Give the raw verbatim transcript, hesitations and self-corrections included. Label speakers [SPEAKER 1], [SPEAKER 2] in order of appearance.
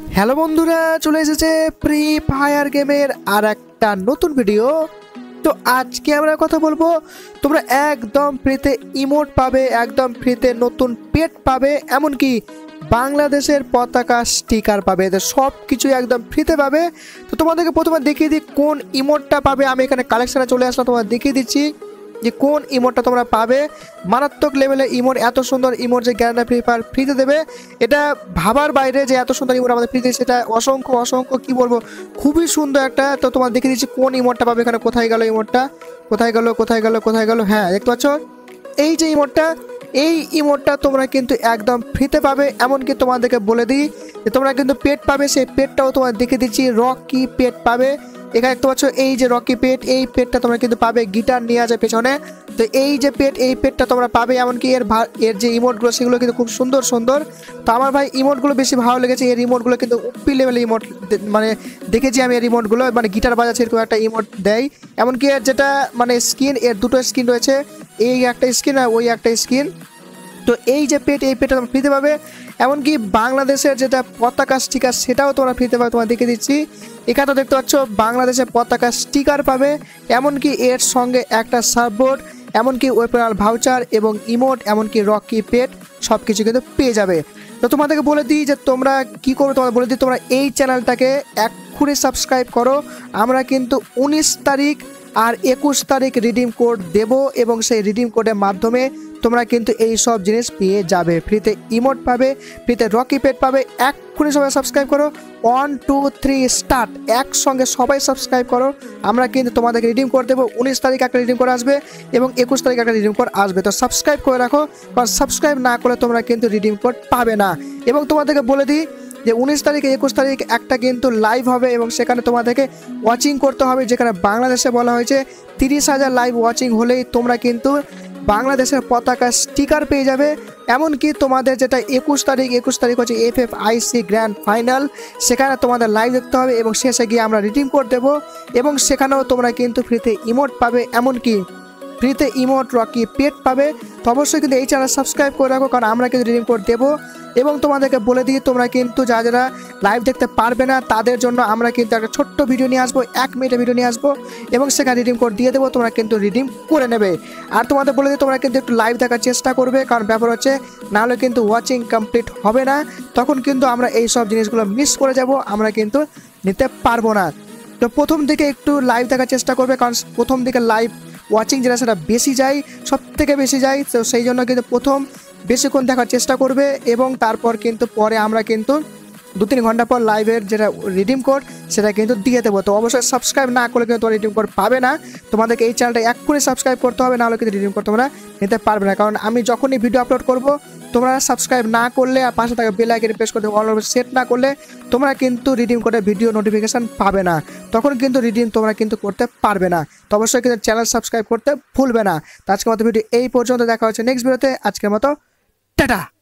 [SPEAKER 1] Hello বন্ধুরা, চলে এসেছে ফ্রি ফায়ার গেমের আর একটা নতুন ভিডিও। তো আজকে আমরা কথা বলবো, তোমরা একদম ফ্রিতে ইমোট পাবে, একদম ফ্রিতে নতুন পেট পাবে, এমনকি বাংলাদেশের পতাকা স্টিকার পাবে। তো সব কিছু একদম ফ্রিতে পাবে। তো তোমাদেরকে প্রথমে দেখিয়ে দিই কোন ইমোটটা পাবে। আমি এখানে কালেকশানে চলে আসলাম, তোমাদের দেখিয়ে দিচ্ছি যে কোন ইমোটটা তোমরা পাবে। মারাত্মক লেভেলের ইমোট, এত সুন্দর ইমোট যে গ্যারান্টি ফ্রি ফায়ার ফ্রিতে দেবে, এটা ভাবার বাইরে যে এত সুন্দর ইমোট আমাদের ফ্রিতে, সেটা অসংখ্য অসংখ্য কি বলবো, খুবই সুন্দর একটা। তো তোমার দেখে দিচ্ছি কোন ইমোটটা পাবে। এখানে কোথায় গেল ইমোটটা, কোথায় গেল কোথায় গেল কোথায় গেল হ্যাঁ দেখতে পাচ্ছ এই যে ইমোটটা, এই ইমোটটা তোমরা কিন্তু একদম ফ্রিতে পাবে। এমনকি তোমাদেরকে বলে দিই যে তোমরা কিন্তু পেট পাবে, সেই পেটটাও তোমার দেখে দিচ্ছি, রকি পেট পাবে। এখানে দেখতে পাচ্ছ এই যে রকি পেট, এই পেটটা তোমরা কিন্তু পাবে, গিটার নিয়ে আসে পেছনে। তো এই যে পেট, এই পেটটা তোমরা পাবে। এমনকি এর এর যে ইমোটগুলো সেগুলো কিন্তু খুব সুন্দর সুন্দর। তো আমার ভাই ইমোটগুলো বেশি ভালো লেগেছে। এর ইমোটগুলো কিন্তু উপি লেভেলের ইমোট, মানে দেখেছি আমি এর ইমোটগুলো, মানে গিটার বাজাচ্ছে এরকম একটা ইমোট দেয়। এমনকি এর যেটা মানে স্কিন, এর দুটো স্কিন রয়েছে, এই একটা স্কিন আর ওই একটা স্কিন। তো এই যে পেট, এই পেটটা তোমরা ফ্রিতে পাবে। এমনকি বাংলাদেশের যেটা পতাকা স্টিকার সেটাও তোমরা ফ্রিতে পাবে, তোমার দেখে দিচ্ছি। এখানে তো দেখতে পাচ্ছ বাংলাদেশের পতাকা স্টিকার পাবে। এমনকি এর সঙ্গে একটা সার্ফবোর্ড, এমনকি ওয়েপনাল ভাউচার এবং ইমোট, এমনকি রকি পেট সব কিছু কিন্তু পেয়ে যাবে। তো তোমাদেরকে বলে দিই যে তোমরা কি করবে, তোমাদের বলে দিই তোমরা এই চ্যানেলটাকে এক্ষুনি সাবস্ক্রাইব করো। আমরা কিন্তু উনিশ তারিখ আর একুশ তারিখ রিডিম কোড দেব, এবং সেই রিডিম কোডের মাধ্যমে তোমরা কিন্তু এই সব জিনিস পেয়ে যাবে। ফ্রিতে ইমোট পাবে, ফ্রিতে রকি পেট পাবে। এক্ষুনি সবাই সাবস্ক্রাইব করো, ওয়ান টু থ্রি স্টার্ট, একসঙ্গে সবাই সাবস্ক্রাইব করো। আমরা কিন্তু তোমাদেরকে রিডিম কোড দেবো। উনিশ তারিখ একটা রিডিম কোড আসবে এবং একুশ তারিখ একটা রিডিম কোড আসবে। তো সাবস্ক্রাইব করে রাখো, কারণ সাবস্ক্রাইব না করলে তোমরা কিন্তু রিডিম কোড পাবে না। এবং তোমাদেরকে বলে দিই যে উনিশ তারিখে একুশ তারিখ একটা কিন্তু লাইভ হবে, এবং সেখানে তোমাদেরকে ওয়াচিং করতে হবে, যেখানে বাংলাদেশে বলা হয়েছে তিরিশ হাজার লাইভ ওয়াচিং হলেই তোমরা কিন্তু বাংলাদেশের পতাকা স্টিকার পেয়ে যাবে। এমনকি তোমাদের যেটা একুশ তারিখ একুশ তারিখ হচ্ছে F F I C grand final, সেখানে তোমাদের লাইভ দেখতে হবে এবং শেষে গিয়ে আমরা রিডিম কোড দেবো, এবং সেখানেও তোমরা কিন্তু ফ্রিতে ইমোট পাবে, এমনকি ফ্রিতে ইমোট রকি পেট পাবে। তো অবশ্যই কিন্তু এই চ্যানেল সাবস্ক্রাইব করে রাখো, কারণ আমরা কিন্তু রিডিম কোড দেবো। এবং তোমাদেরকে বলে দিই তোমরা কিন্তু যারা যারা লাইভ দেখতে পারবে না তাদের জন্য আমরা কিন্তু একটা ছোট্ট ভিডিও নিয়ে আসবো, এক মিনিটের ভিডিও নিয়ে আসবো, এবং সেখানে রিডিম কোড দিয়ে দেবো, তোমরা কিন্তু রিডিম করে নেবে। আর তোমাদের বলে দিই তোমরা কিন্তু একটু লাইভ দেখার চেষ্টা করবে, কারণ ব্যাপার হচ্ছে নাহলে কিন্তু ওয়াচিং কমপ্লিট হবে না, তখন কিন্তু আমরা এই সব জিনিসগুলো মিস করে যাব, আমরা কিন্তু নিতে পারবো না। তো প্রথম দিকে একটু লাইভ দেখার চেষ্টা করবে, কারণ প্রথম দিকে লাইভ ওয়াচিং যেটা সেটা বেশি যায়, সব থেকে বেশি যায়। তো সেই জন্য কিন্তু প্রথম বেশিক্ষণ দেখার চেষ্টা করবে, এবং তারপর কিন্তু পরে আমরা কিন্তু দু তিন ঘন্টা পর লাইভের যেটা রিডিম কোড সেটা কিন্তু দিয়ে দেবো। তো অবশ্যই সাবস্ক্রাইব না করলে কিন্তু তোমরা রিডিম কোড পাবে না। তোমাদেরকে এই চ্যানেলটা এক্ষুনি সাবস্ক্রাইব করতে হবে, নাহলে কিন্তু রিডিম কোড তোমরা নিতে পারবে না। কারণ আমি যখনই ভিডিও আপলোড করব, তোমরা সাবস্ক্রাইব না করলে আর পাশে থাকা বেল আইকনে প্রেস করতে অল সেট না করলে তোমরা কিন্তু রিডিম কোডের ভিডিও নোটিফিকেশান পাবে না, তখন কিন্তু রিডিম তোমরা কিন্তু করতে পারবে না। তো অবশ্যই কিন্তু চ্যানেল সাবস্ক্রাইব করতে ভুলবে না। তো আজকের মতো ভিডিও এই পর্যন্ত, দেখা হচ্ছে নেক্সট ভিডিওতে। আজকের মতো টাটা।